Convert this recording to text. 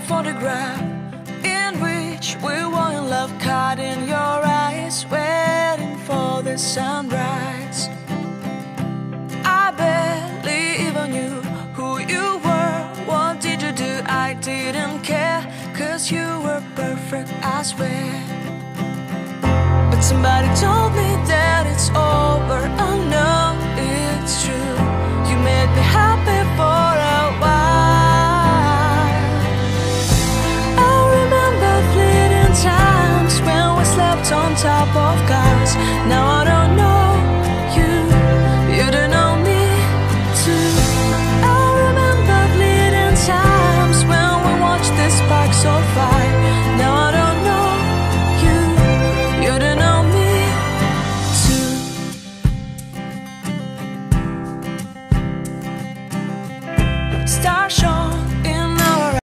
photograph in which we were in love, caught in your eyes, waiting for the sunrise. I barely even knew who you were. What did you do? I didn't care, 'cause you were perfect, I swear. But somebody told me that it's over. Oh no,